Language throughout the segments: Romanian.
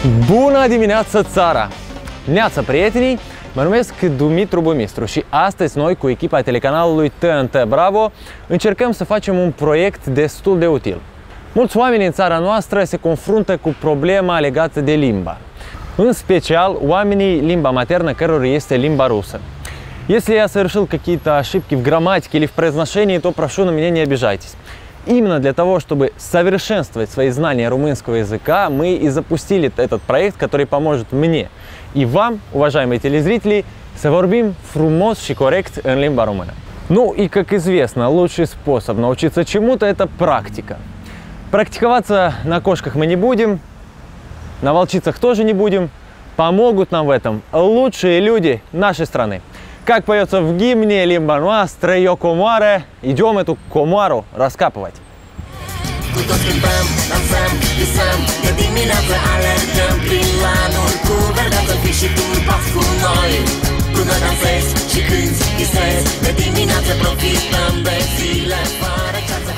Bună dimineața, țara! Neața, prietenii! Mă numesc Dumitru Bumistru și astăzi noi, cu echipa telecanalului TNT Bravo, încercăm să facem un proiect destul de util. Mulți oameni în țara noastră se confruntă cu problema legată de limba. În special, oamenii limба матерна, cărora este limba русская. Если я совершил какие-то ошибки в грамматике или в произношении, то прошу на меня не обижайтесь. Именно для того, чтобы совершенствовать свои знания румынского языка, мы и запустили этот проект, который поможет мне и вам, уважаемые телезрители, să vorbim frumos și corect în limba română. Ну и, как известно, лучший способ научиться чему-то – это практика. Практиковаться на кошках мы не будем, на волчицах тоже не будем. Помогут нам в этом лучшие люди нашей страны. Как поется в гимне «Limba noastră e o comoară», идем эту комару раскапывать. Cu toți cântăm, dansăm, visăm, de dimineață alergăm prin lanul cu verdeață, fii și tu pați cu noi. Până dansezi și cânti, visezi, de dimineață profităm de zile fără ceață.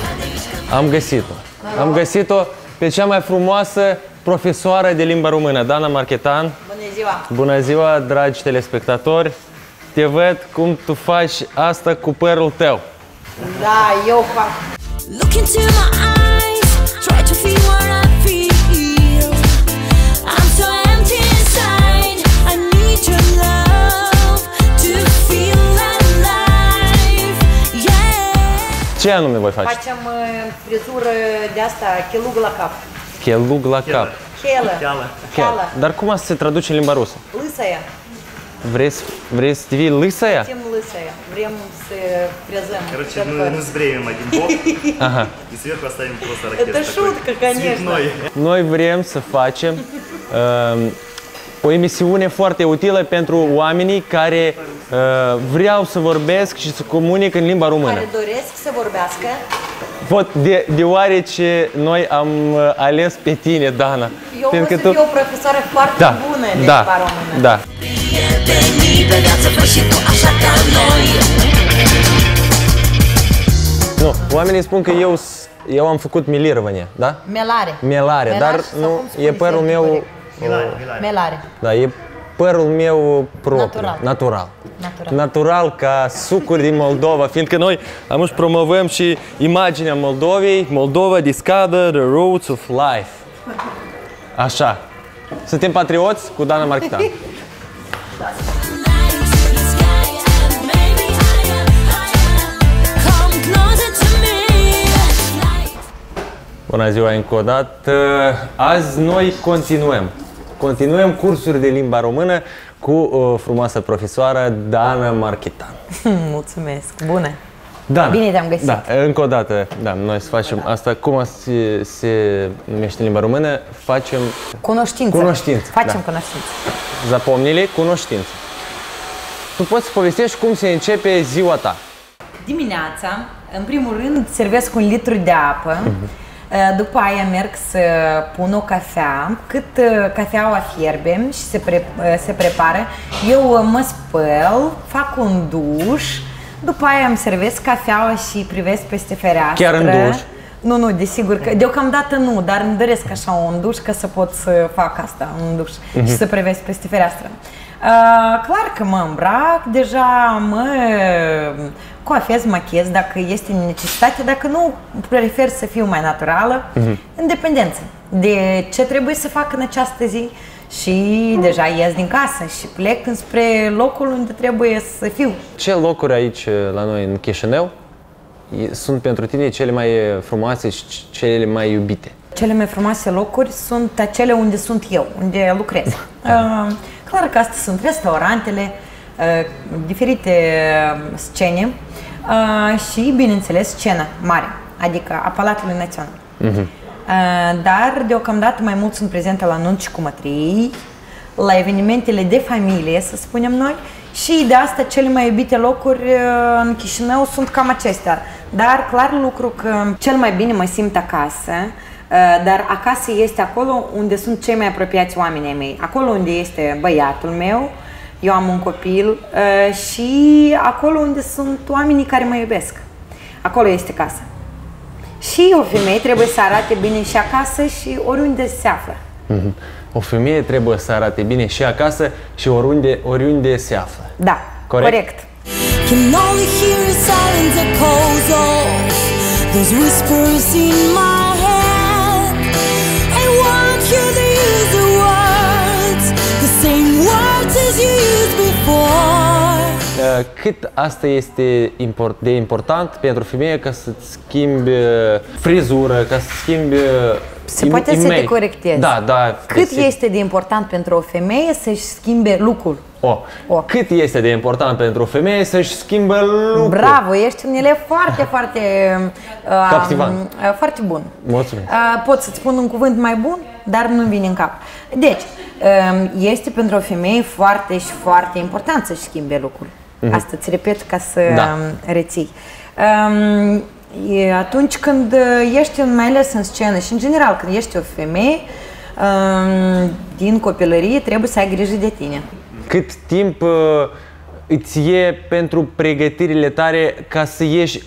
Am găsit-o pe cea mai frumoasă profesoară de limba română, Dana Marchetan. Bună ziua! Bună ziua, dragi telespectatori! Te văd cum tu faci asta cu părul tău. Da, eu fac. Look into my eyes, try to feel what I feel. I'm so empty inside, I need your love to feel alive. Yeah. Ce anume voi face? Facem frizură de asta, chelug la cap. Chelug la cap. Cheală. Dar cum asta se traduce în limba rusă? Lâsăia. Vrei să devii lâsăia? Știm lâsăia. Vrem să frezăm. Короче, мы сбреем один бок и сверху оставим просто ракет. Это шутка, конечно. Noi vrem să facem o emisiune foarte utilă pentru oamenii care vreau să vorbesc și să comunic în limba română. Care doresc să vorbească. Deoarece noi am ales pe tine, Dana. Eu vreau să fiu o profesoară foarte bună în limba română. Da. Nu, oamenii spun că eu am făcut milирование, da? Melare, dar nu, e părul meu... Melare. Da, e părul meu propriu, natural ca sucuri din Moldova, fiindcă noi amuși promovăm și imaginea Moldovei, Moldova discover the roots of life. Așa. Suntem patrioți cu Dana Marchetan. Bună ziua încă o dată! Azi noi continuăm cursuri de limba română cu frumoasa profesoară Dana Marchetan. Mulțumesc! Bună! Dana, bine te-am găsit! Da, încă o dată, da, noi să facem asta. Cum se numește în limba română? Facem... Cunoștință! Facem cunoștință! Zapomnili, cunoștință! Tu poți să povestești cum se începe ziua ta? Dimineața, în primul rând, servesc 1 litru de apă. După aia merg să pun o cafea, cât cafeaua fierbe și se prepară, eu mă spăl, fac un duș, după aia îmi servesc cafeaua și privesc peste fereastră. Chiar în duș? Nu, desigur că deocamdată nu, dar îmi doresc așa un duș ca să pot să fac asta, un duș și să privesc peste fereastră. Clar că mă îmbrac, deja mă coafez, machez dacă este necesitate, dacă nu, prefer să fiu mai naturală, în dependență de ce trebuie să fac în această zi și deja ies din casă și plec înspre locul unde trebuie să fiu. Ce locuri aici la noi în Chișinău sunt pentru tine cele mai frumoase și cele mai iubite? Cele mai frumoase locuri sunt acele unde sunt eu, unde lucrez. Clar că astea sunt restaurantele, diferite scene și, bineînțeles, scena mare, adică a Palatului Național. Dar, deocamdată, mai mult sunt prezentă la nunți și cumătrii, la evenimentele de familie, să spunem noi, și de asta cele mai iubite locuri în Chișinău sunt cam acestea. Dar, clar lucru că cel mai bine mă simt acasă, dar acasă este acolo unde sunt cei mai apropiați oamenii mei, acolo unde este băiatul meu, eu am un copil și acolo unde sunt oamenii care mă iubesc. Acolo este casa. Și o femeie trebuie să arate bine și acasă și oriunde se află. o femeie trebuie să arate bine și acasă și oriunde se află. Da, corect. Can only hear silence echoes of those whispers in my head. I want you to use the words, the same words as you used before. Cât asta este de important pentru femeie ca să-ți schimbi frizură, ca să schimbi Se poate să te corectezi. Da. Cât este de important pentru o femeie să-și schimbe look-ul? Cât este de important pentru o femeie să-și schimbe look-ul? Bravo, ești un elev foarte captivant. Foarte bun. Mulțumesc. Pot să-ți spun un cuvânt mai bun, dar nu vine în cap. Deci, este pentru o femeie foarte important să-și schimbe look-ul. Asta îți repet ca să reții. Atunci când ești mai ales în scenă și în general când ești o femeie din copilărie, trebuie să ai grijă de tine. Cât timp îți e pentru pregătirile tale ca să ieși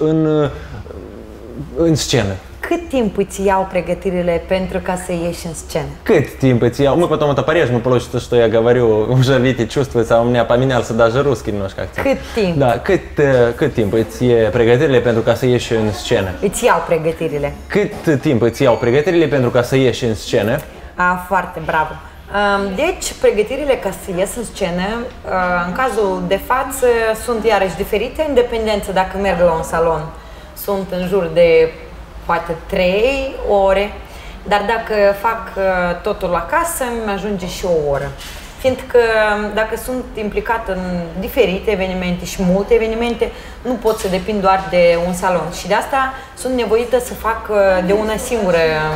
în scenă? Cât timp îți iau pregătirile pentru ca să ieși în сцену? Cât timп îți iau? Мы потом это порежем, получится, что я говорю, уже видите, чувствуется, у меня поменялся даже русский немножко акцент. Cât timp? Da, cât timp îți e pregătirile pentru ca să ieși în scenă? Îți iau pregătirile. Cât timp îți iau pregătirile pentru ca să ieși în scenă? Foarte bravo. Deci, pregătirile ca să ies în scenă, în cazul de față, sunt iarăși diferite, în dependență dacă merg la un salon. Sunt în jur de poate 3 ore, dar dacă fac totul acasă, îmi ajunge și o oră. Fiindcă dacă sunt implicată în diferite evenimente și multe evenimente, nu pot să depind doar de un salon. Și de asta sunt nevoită să fac de una singură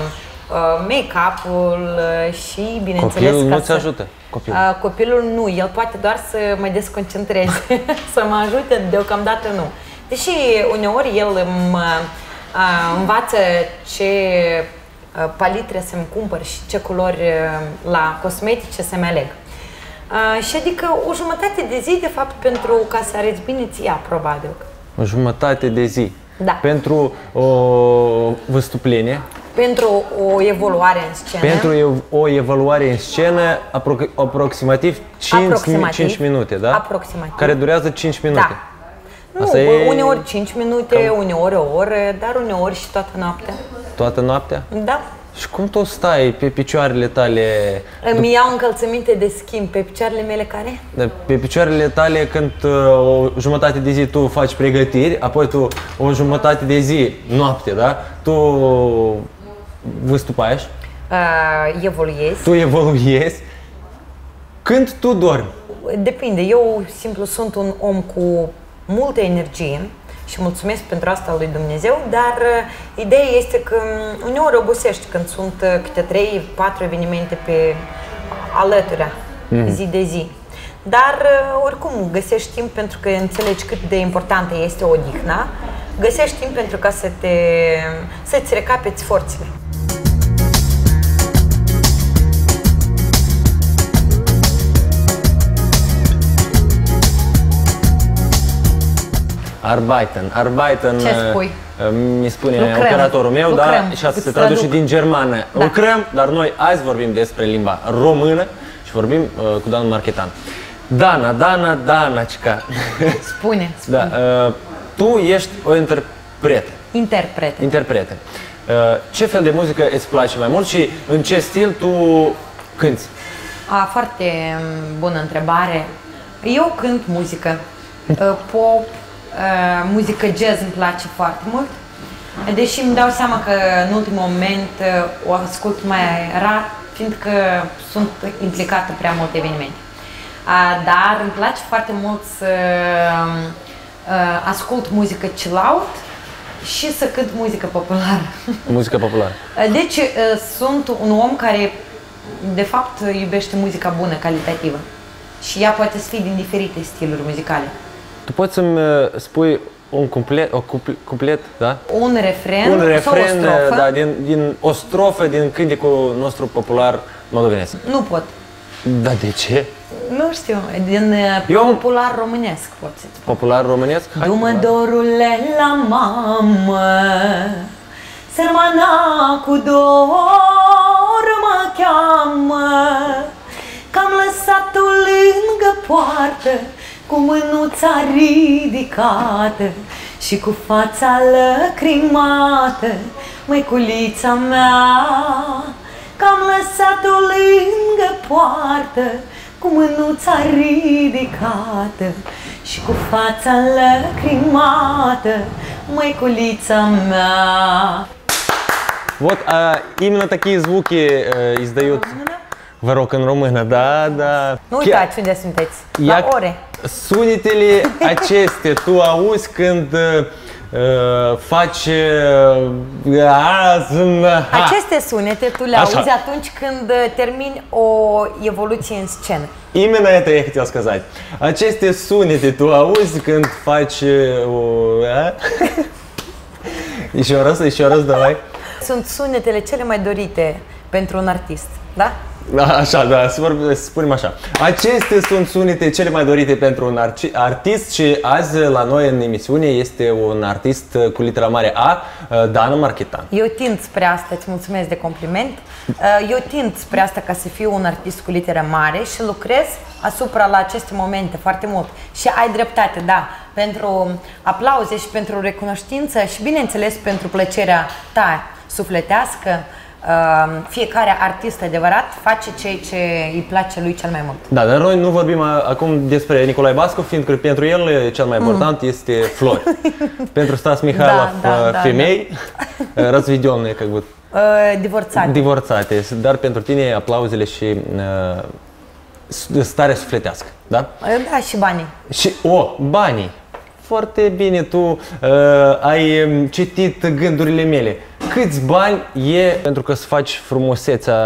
make-up-ul și, bineînțeles, Copilul nu ți ajută? Copilul nu, el poate doar să mă desconcentreze, să mă ajute, deocamdată nu. Deși uneori el învață ce palitre să-mi cumpăr și ce culori la cosmetice să-mi aleg. Și adică o jumătate de zi, de fapt, pentru ca să arăți bine ți ia, probabil. O jumătate de zi? Da. Pentru o văstuplenie? Pentru o evoluare în scenă. Pentru o evaluare în scenă, aproximativ 5 minute, da? Aproximativ. Care durează 5 minute. Da. Asta uneori 5 minute, uneori o oră, dar uneori și toată noaptea. Toată noaptea? Da. Și cum tu stai pe picioarele tale? Îmi iau încălțăminte de schimb pe picioarele mele care? Pe picioarele tale când o jumătate de zi tu faci pregătiri, apoi tu o jumătate de zi, noapte, da? Tu vыступаешь? Evoluezi. Tu evoluezi. Când tu dormi? Depinde. Eu, simplu, sunt un om cu multă energie și mulțumesc pentru asta lui Dumnezeu, dar ideea este că uneori obosești când sunt câte 3-4 evenimente pe alăturea, zi de zi. Dar oricum găsești timp pentru că înțelegi cât de importantă este odihna, găsești timp pentru ca să-ți recapeți forțele. Arbeiten, ce spui? Mi spune operatorul meu, lucrăm, da, și asta se traduce din germană. Da. Lucrăm, dar noi azi vorbim despre limba română și vorbim cu domnul Marchetan. Danacica. Spune. Da, tu ești o interpretă. Interpretă. Ce fel de muzică îți place mai mult și în ce stil tu cânti? Foarte bună întrebare. Eu cânt muzică pop, muzică jazz îmi place foarte mult, deși îmi dau seama că în ultimul moment o ascult mai rar, fiindcă sunt implicată prea multe evenimente. Dar îmi place foarte mult să ascult muzică chill-out și să cânt muzică populară. Muzică populară. Deci sunt un om care de fapt iubește muzica bună, calitativă. Și ea poate să fie din diferite stiluri muzicale. Tu poți să-mi spui un cuplet, da? Un refren sau o strofă? Da, o strofă din cântecul nostru popular moldovenesc. Nu pot. Da, de ce? Nu știu, din popular românesc pot să spun. Popular românesc? Du-mă, dorule, la mamă, sărmana cu dor mă cheamă. poartă, cu mânuța ridicată și cu fața lăcrimată, măiculița mea, că am lăsat-o lângă poartă, cu mânuța ridicată și cu fața lăcrimată, măiculița mea. Вот именно такие звуки издают. Vă rog, în română, da, da. Nu uitați unde sunteți, la ore. Sunetele acestea tu auzi când faci... Aceste sunete tu le auzi atunci când termini o evoluție în scenă. Именно это я хотел сказать. Aceste sunete tu auzi când faci Еще раз, давай. Sunt sunetele cele mai dorite pentru un artist, da? Așa, da, să spunem așa. Acestea sunt sunete cele mai dorite pentru un artist și azi la noi în emisiune este un artist cu litera mare A, Dana Marchetan. Eu tind spre asta, îți mulțumesc de compliment. Eu tind spre asta ca să fiu un artist cu literă mare și lucrez asupra la aceste momente foarte mult. Și ai dreptate, da, pentru aplauze și pentru recunoștință și bineînțeles pentru plăcerea ta sufletească. Fiecare artist adevărat face ceea ce îi place lui cel mai mult. Da, dar noi nu vorbim acum despre Nicolae Bascu, fiindcă pentru el cel mai important este flori. Pentru Stas Mihailov, femei, разведенные, как бы. Divorțate. Dar pentru tine aplauzele și starea sufletească, da? Da, și banii. Și, banii. Foarte bine, tu ai citit gândurile mele. Câți bani e pentru că să faci frumusețea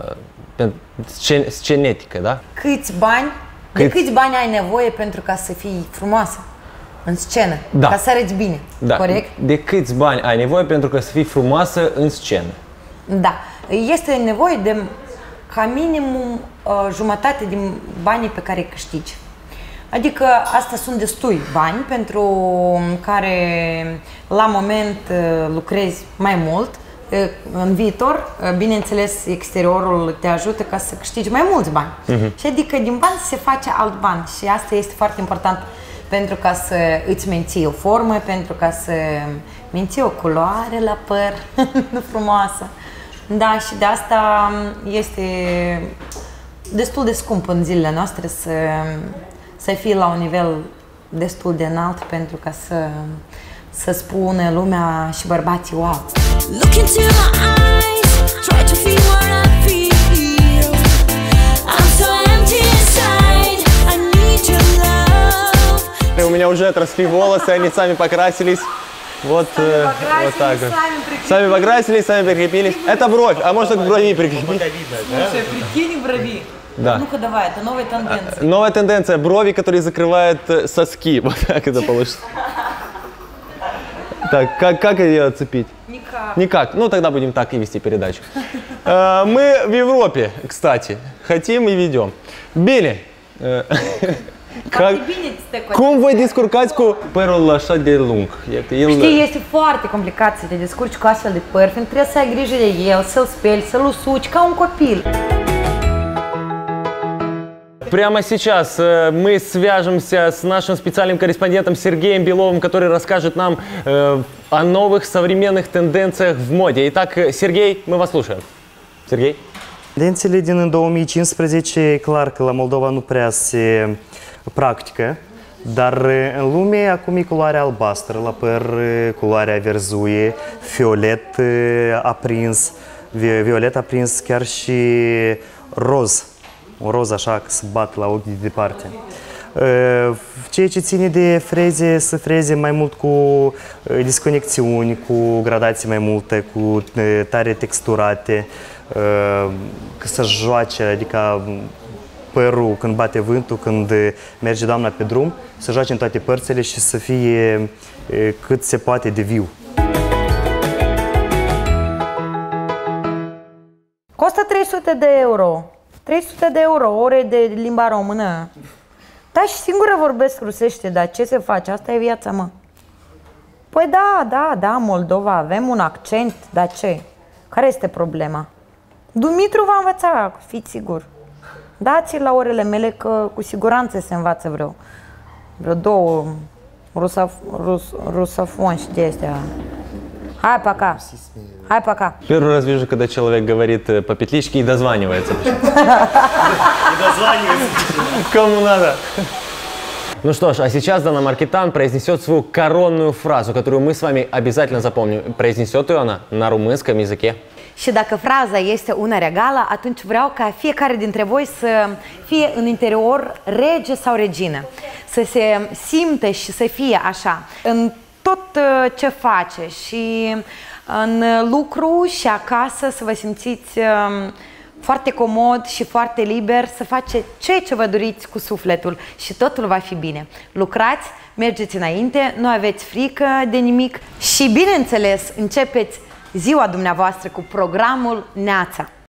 scenetică, da? Câți bani? De câți bani ai nevoie pentru ca să fii frumoasă în scenă? Da. Ca să arăți bine, corect? De câți bani ai nevoie pentru ca să fii frumoasă în scenă? Da. Este nevoie de ca minimum jumătate din banii pe care îi câștigi. Adică asta sunt destui bani pentru care la moment lucrezi mai mult. În viitor, bineînțeles, exteriorul te ajută ca să câștigi mai mulți bani. Și adică din bani se face alt bani și asta este foarte important pentru ca să îți menții o formă, pentru ca să menții o culoare la păr frumoasă. Da, și de asta este destul de scump în zilele noastre să fii la un nivel destul de înalt pentru ca să spună lumea și bărbații wow. Look into my eyes, try to feel what I feel. I'm so empty inside, I need your love. У меня уже отросли волосы, они сами покрасились. Вот так вот. Сами покрасились, сами прикрепились. Это бровь, а может к брови прикрепить? Слушай, прикинь брови. Да. Ну-ка давай, это новая тенденция. Новая тенденция, брови, которые закрывают соски. Вот так это получится. Так, как ее отцепить? Никак. Никак. Ну тогда будем так и вести передачу. Мы в Европе, кстати, хотим и ведем. Bine. Cum voi descurcați cu părul așa de lung? Știi, este foarte complicat să te descurci cu astfel de păr, fiindcă trebuie să ai grijă de el, să-l speli, să-l usuci ca un copil. Прямо сейчас мы свяжемся с нашим специальным корреспондентом Сергеем Беловым, который расскажет нам о новых современных тенденциях в моде. Итак, Сергей, мы вас слушаем. Сергей? Tendențele din 2015, e clar că la Moldova nu prea se practică, dar în lume acum e culoarea albastră la păr, culoarea verzuie, violet aprins, chiar și roz. Un roz așa că se bat la ochi de departe. Ceea ce ține de freze, să freze mai mult cu desconexiuni, cu gradații mai multe, cu tare texturate, să joace, adică părul când bate vântul, când merge doamna pe drum, să joace în toate părțile și să fie cât se poate de viu. Costă 300 de euro. 300 de euro, ore de limba română. Da, și singură vorbesc rusește, dar ce se face? Asta e viața, mă. Păi da, Moldova, avem un accent, dar ce? Care este problema? Dumitru va învăța, fiți sigur. Dați-l la orele mele că cu siguranță se învață vreo două русофонщи de-astea. Hai пока! Hai пока! Первый раз вижу, когда человек говорит по петличке и дозванивается. И дозванивается. Кому надо. Ну что ж, а сейчас Дана Маркитан произнесет свою коронную фразу, которую мы с вами обязательно запомним. Произнесет ее она на румынском языке. Și dacă fraza este una regală, atunci vreau ca fiecare dintre voi să fie în interior rege sau regină. Să se simtă și să fie așa. În tot ce face și în lucru și acasă să vă simțiți foarte comod și foarte liber, să faceți ceea ce vă doriți cu sufletul și totul va fi bine. Lucrați, mergeți înainte, nu aveți frică de nimic și, bineînțeles, începeți ziua dumneavoastră cu programul Neața.